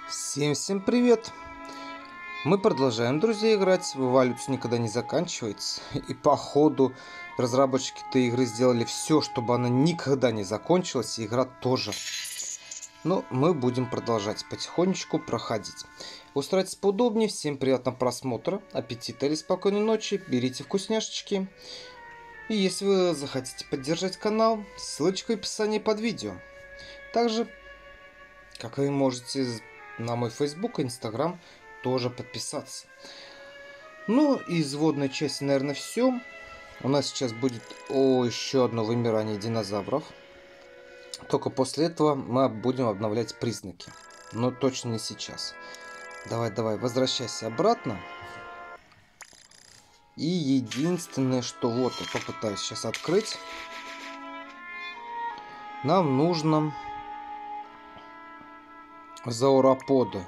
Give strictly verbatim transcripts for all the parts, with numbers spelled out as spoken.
Всем-всем привет! Мы продолжаем, друзья, играть. Эволюция никогда не заканчивается. И по ходу разработчики этой игры сделали все, чтобы она никогда не закончилась. И игра тоже. Но мы будем продолжать потихонечку проходить. Устраивайтесь поудобнее. Всем приятного просмотра, аппетита или спокойной ночи. Берите вкусняшечки. И если вы захотите поддержать канал, ссылочка в описании под видео. Также, как вы можете на мой Facebook и Instagram тоже подписаться. Ну, из вводной части, наверное, все. У нас сейчас будет о, еще одно вымирание динозавров. Только после этого мы будем обновлять признаки. Но точно не сейчас. Давай, давай, возвращайся обратно. И единственное, что вот я попытаюсь сейчас открыть. Нам нужно зауроподы.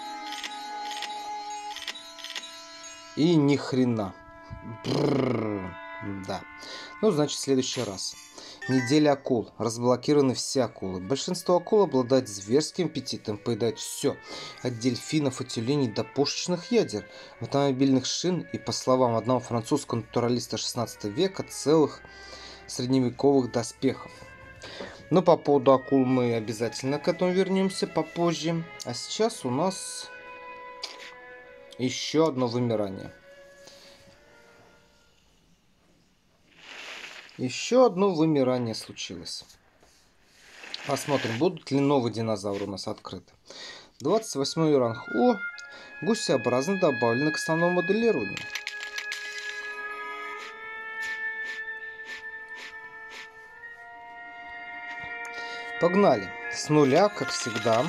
И ни хрена. Бррр, да. Ну, значит, в следующий раз. Неделя акул. Разблокированы все акулы. Большинство акул обладает зверским аппетитом, поедают все. От дельфинов и тюленей до пушечных ядер, автомобильных шин и, по словам одного французского натуралиста шестнадцатого века, целых средневековых доспехов. Но по поводу акул мы обязательно к этому вернемся попозже. А сейчас у нас еще одно вымирание. Еще одно вымирание случилось. Посмотрим, будут ли новые динозавры у нас открыты. двадцать восьмой ранг. О, гусеобразно добавлены к основному моделированию. Погнали. С нуля, как всегда.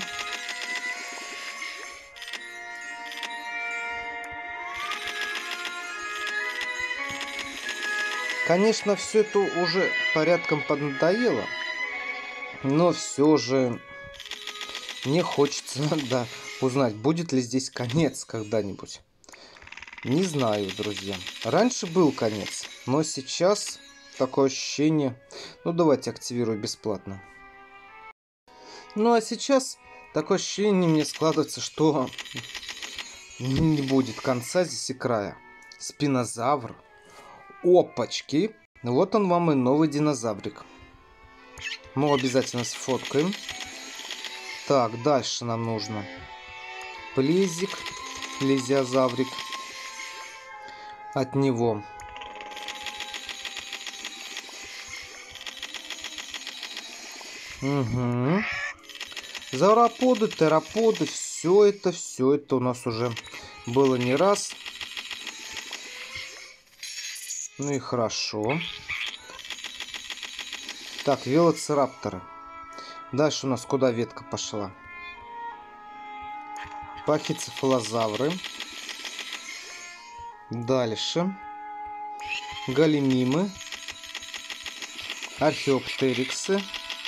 Конечно, все это уже порядком поднадоело, но все же мне хочется, да, узнать, будет ли здесь конец когда-нибудь. Не знаю, друзья. Раньше был конец, но сейчас такое ощущение... Ну, давайте активирую бесплатно. Ну, а сейчас такое ощущение мне складывается, что не будет конца здесь и края. Спинозавр. Опачки. Вот он вам и новый динозаврик. Мы его обязательно сфоткаем. Так, дальше нам нужно плезик, плезиозаврик. От него угу. Зауроподы, тераподы, все это, все это у нас уже было не раз. Ну и хорошо. Так, велоцирапторы. Дальше у нас куда ветка пошла? Пахицефалозавры. Дальше. Галимимы. Археоптериксы.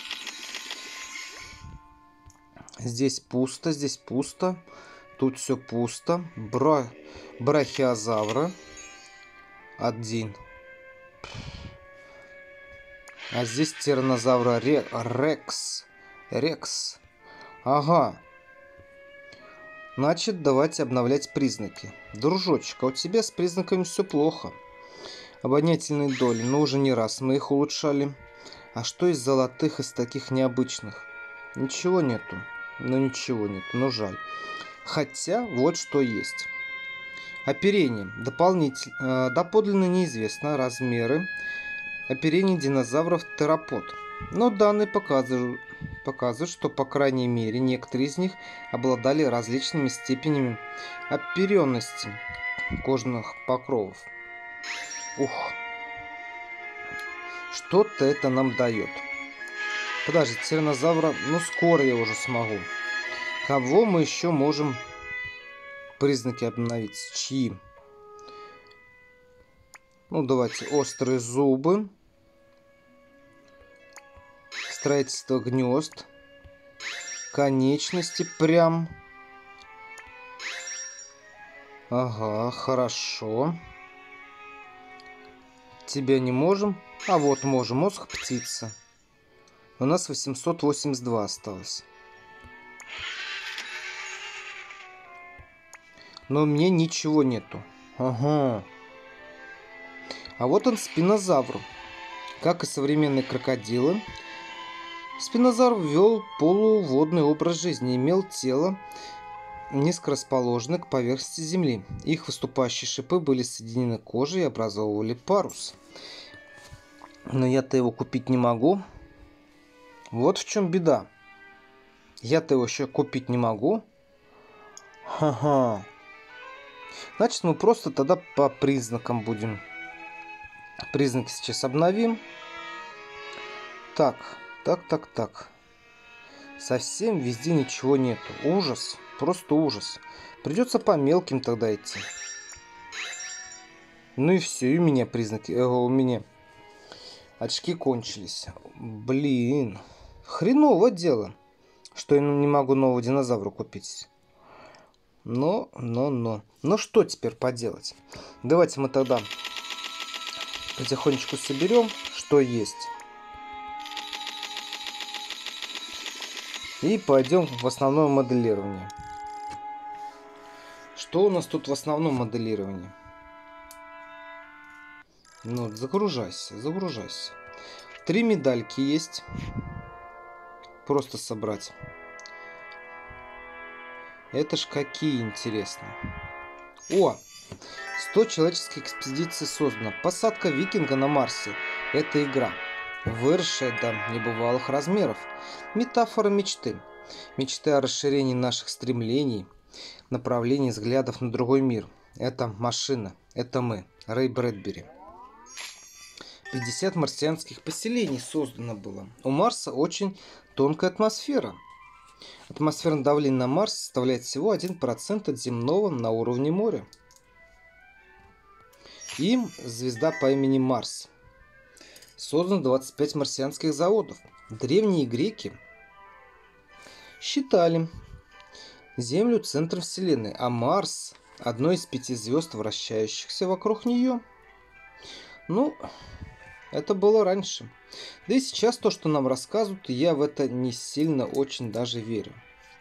Здесь пусто, здесь пусто. Тут все пусто. Бра... Брахиозавры. Один. А здесь тираннозавра Рекс. Рекс. Ага. Значит, давайте обновлять признаки. Дружочек, а у тебя с признаками все плохо. Обонятельные доли, но уже не раз мы их улучшали. А что из золотых, из таких необычных? Ничего нету. Ну ничего нету, но жаль. Хотя, вот что есть. Оперение. Дополнительно, э, доподлинно неизвестно размеры оперения динозавров терапод. Но данные показывают, показывают, что по крайней мере некоторые из них обладали различными степенями оперенности кожных покровов. Ух. Что-то это нам дает. Подожди, тираннозавра, ну скоро я уже смогу. Кого мы еще можем признаки обновить? Чьи? Ну давайте, острые зубы. Строительство гнезд. Конечности прям. Ага, хорошо. Тебя не можем. А вот можем. Мозг птицы. У нас восемьсот восемьдесят два осталось. Но мне ничего нету. Ага. А вот он, спинозавр. Как и современные крокодилы, спинозавр вел полуводный образ жизни, имел тело, низко расположенное к поверхности земли. Их выступающие шипы были соединены кожей и образовывали парус. Но я-то его купить не могу. Вот в чем беда. Я-то его еще купить не могу. Ха-ха. Значит, мы просто тогда по признакам будем. Признаки сейчас обновим. Так, так, так, так. Совсем везде ничего нету. Ужас. Просто ужас. Придется по мелким тогда идти. Ну и все, и у меня признаки. Э, у меня очки кончились. Блин. Хреново дело, что я не могу нового динозавра купить. Но, но, но. Ну что теперь поделать? Давайте мы тогда потихонечку соберем, что есть. И пойдем в основное моделирование. Что у нас тут в основном моделировании? Ну, загружайся, загружайся. Три медальки есть. Просто собрать. Это ж какие интересные. О! сто человеческих экспедиций создано. Посадка викинга на Марсе. Это игра, выросшая до небывалых размеров. Метафора мечты. Мечты о расширении наших стремлений, направлении взглядов на другой мир. Это машина. Это мы. Рэй Брэдбери. пятьдесят марсианских поселений создано было. У Марса очень тонкая атмосфера. Атмосферное давление на Марсе составляет всего один процент от земного на уровне моря. Им звезда по имени Марс. Создано двадцать пять марсианских заводов. Древние греки считали Землю центром Вселенной, а Марс одной из пяти звезд, вращающихся вокруг нее. Ну, это было раньше. Да и сейчас то, что нам рассказывают, я в это не сильно очень даже верю.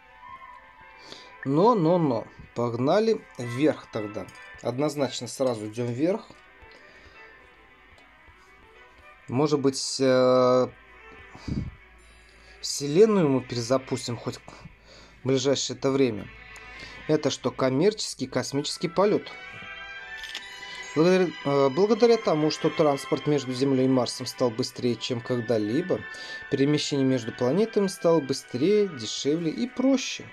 Но, но, но. Погнали вверх тогда. Однозначно сразу идем вверх. Может быть, э, Вселенную мы перезапустим хоть в ближайшее это время. Это что, коммерческий космический полет. Благодаря, э, благодаря тому, что транспорт между Землей и Марсом стал быстрее, чем когда-либо, перемещение между планетами стало быстрее, дешевле и проще.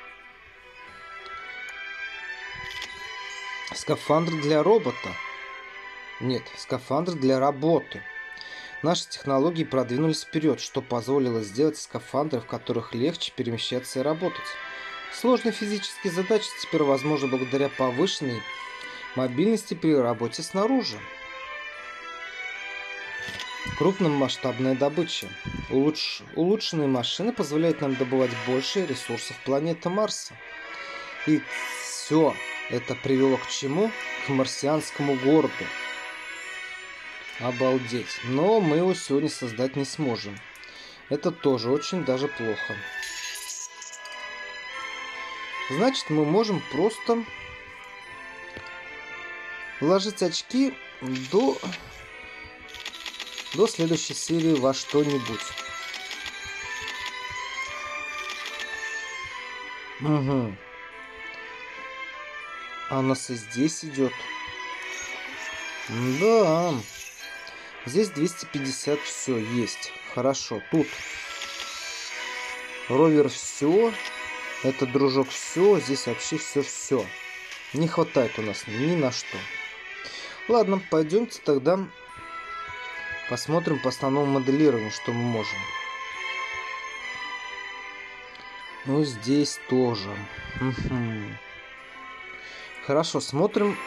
Скафандр для робота. Нет, скафандр для работы. Наши технологии продвинулись вперед, что позволило сделать скафандры, в которых легче перемещаться и работать. Сложные физические задачи теперь возможны благодаря повышенной мобильности при работе снаружи. Крупномасштабная добыча. Улуч... Улучшенные машины позволяют нам добывать больше ресурсов планеты Марса. И все это привело к чему? К марсианскому городу. Обалдеть. Но мы его сегодня создать не сможем. Это тоже очень даже плохо. Значит, мы можем просто вложить очки до, до следующей серии во что-нибудь. Угу. А у нас и здесь идет. Да. Здесь двести пятьдесят все есть. Хорошо. Тут ровер все. Это дружок все. Здесь вообще все-все. Не хватает у нас ни на что. Ладно, пойдемте тогда посмотрим по основному моделированию, что мы можем. Ну, здесь тоже. Угу. Хорошо, смотрим.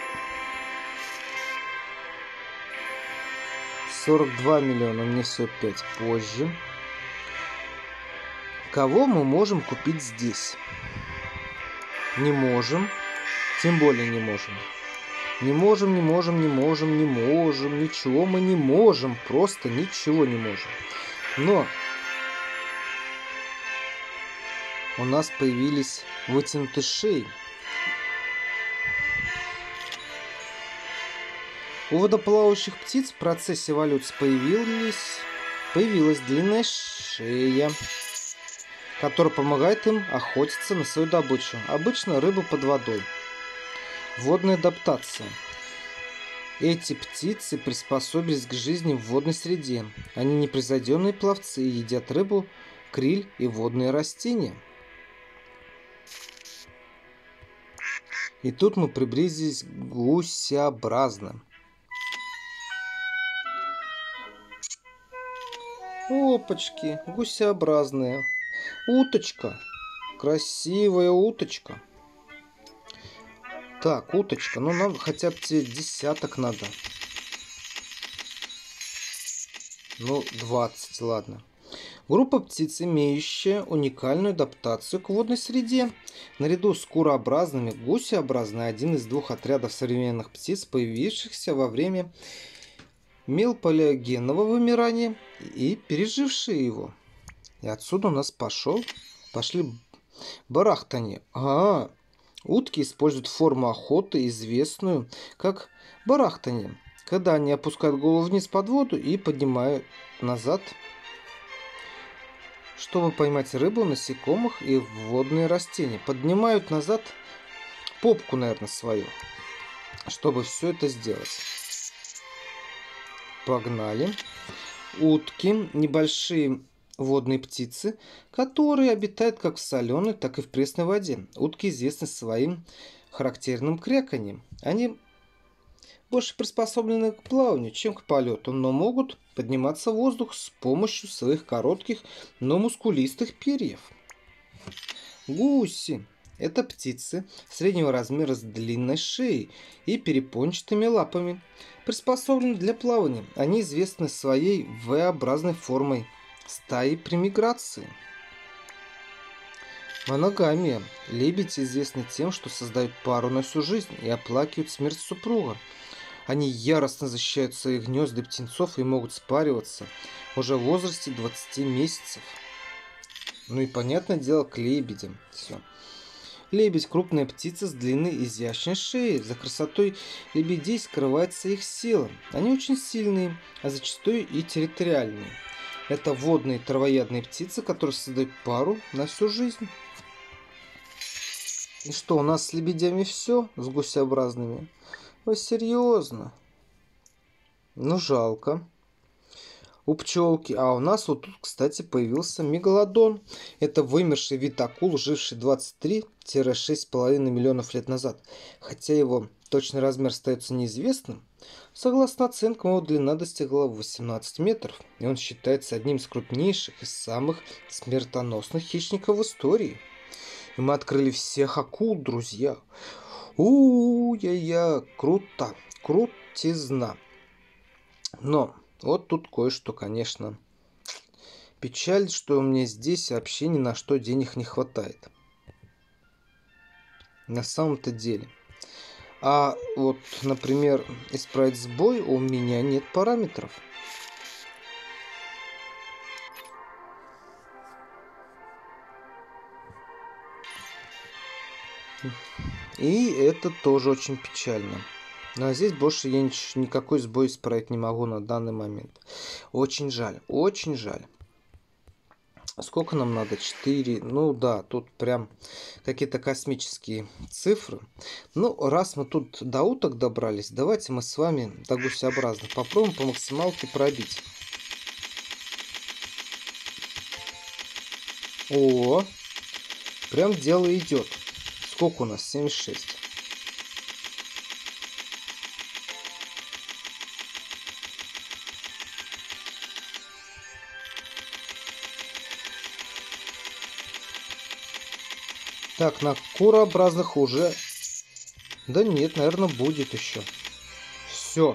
сорок два миллиона, мне все опять позже. Кого мы можем купить здесь? Не можем. Тем более не можем. Не можем, не можем, не можем, не можем. Ничего мы не можем. Просто ничего не можем. Но у нас появились вытянутые шеи. У водоплавающих птиц в процессе эволюции появились, появилась длинная шея, которая помогает им охотиться на свою добычу. Обычно рыба под водой. Водная адаптация. Эти птицы приспособились к жизни в водной среде. Они непревзойденные пловцы и едят рыбу, криль и водные растения. И тут мы приблизились к гусеобразным. Опачки, гусеобразные. Уточка. Красивая уточка. Так, уточка. Ну, нам хотя бы десяток надо. Ну, двадцать, ладно. Группа птиц, имеющая уникальную адаптацию к водной среде. Наряду с курообразными, гусеобразные один из двух отрядов современных птиц, появившихся во время мелполиогенного вымирания и пережившие его. И отсюда у нас пошел, пошли барахтания. А, утки используют форму охоты, известную как барахтание, когда они опускают голову вниз под воду и поднимают назад, чтобы поймать рыбу, насекомых и водные растения. Поднимают назад попку, наверное, свою, чтобы все это сделать. Погнали. Утки – небольшие водные птицы, которые обитают как в соленой, так и в пресной воде. Утки известны своим характерным кряканьем. Они больше приспособлены к плаванию, чем к полету, но могут подниматься в воздух с помощью своих коротких, но мускулистых перьев. Гуси – это птицы среднего размера с длинной шеей и перепончатыми лапами, приспособлены для плавания. Они известны своей V-образной формой стаи при миграции. Моногамия. Лебеди известны тем, что создают пару на всю жизнь и оплакивают смерть супруга. Они яростно защищают свои гнезда птенцов и могут спариваться уже в возрасте двадцати месяцев. Ну и понятное дело, к лебедям. Все. Лебедь – крупная птица с длинной изящной шеей. За красотой лебедей скрывается их сила. Они очень сильные, а зачастую и территориальные. Это водные травоядные птицы, которые создают пару на всю жизнь. И что, у нас с лебедями все? С гусеобразными? Вы серьезно? Ну, жалко. У пчелки. А у нас вот тут, кстати, появился мегалодон. Это вымерший вид акул, живший двадцать три — шесть с половиной миллионов лет назад. Хотя его точный размер остается неизвестным, согласно оценкам, его длина достигла восемнадцать метров. И он считается одним из крупнейших и самых смертоносных хищников в истории. И мы открыли всех акул, друзья. У-я-я, круто, крутизна. Но вот тут кое-что, конечно. Печаль, что у меня здесь вообще ни на что денег не хватает. На самом-то деле. А вот, например, исправить сбой у меня нет параметров. И это тоже очень печально. Но здесь больше я нич- никакой сбой исправить не могу на данный момент. Очень жаль, очень жаль. Сколько нам надо? четыре. Ну да, тут прям какие-то космические цифры. Ну, раз мы тут до уток добрались, давайте мы с вами до гусеобразных попробуем по максималке пробить. О, прям дело идет. Сколько у нас? семьдесят шесть. Так, на курообразных уже... Да нет, наверное, будет еще. Все.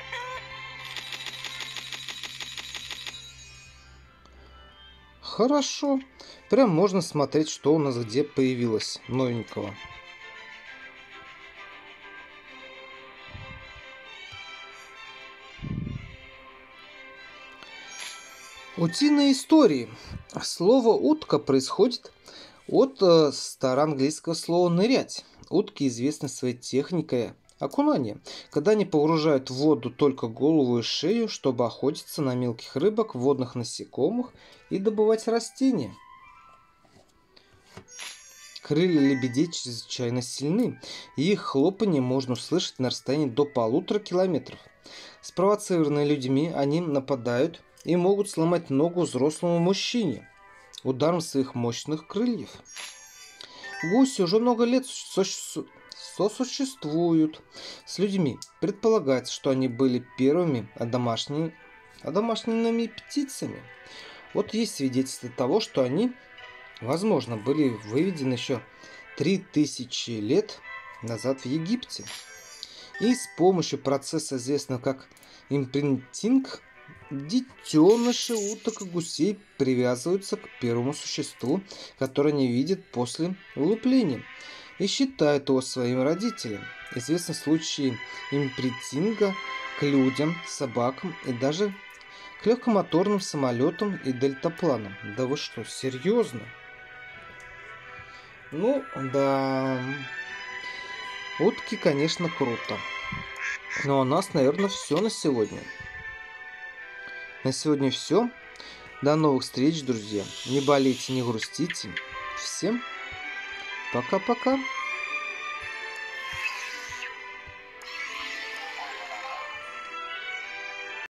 Хорошо. Прям можно смотреть, что у нас где появилось новенького. Утиные истории. Слово «утка» происходит от э, староанглийского слова «нырять». Утки известны своей техникой окунание, когда они погружают в воду только голову и шею, чтобы охотиться на мелких рыбок, водных насекомых и добывать растения. Крылья лебедей чрезвычайно сильны, и их хлопанье можно услышать на расстоянии до полутора километров. Спровоцированные людьми, они нападают и могут сломать ногу взрослому мужчине ударом своих мощных крыльев. Гуси уже много лет сосуществуют с людьми. Предполагается, что они были первыми одомашненными, одомашненными птицами. Вот есть свидетельство того, что они, возможно, были выведены еще три тысячи лет назад в Египте. И с помощью процесса, известного как импринтинг, детеныши уток и гусей привязываются к первому существу, которое они видят после вылупления, и считают его своим родителем. Известны случаи импринтинга к людям, собакам и даже к легкомоторным самолетам и дельтапланам. Да вы что, серьезно? Ну, да, утки, конечно, круто. Но у нас, наверное, все на сегодня. На сегодня все. До новых встреч, друзья. Не болейте, не грустите. Всем пока-пока.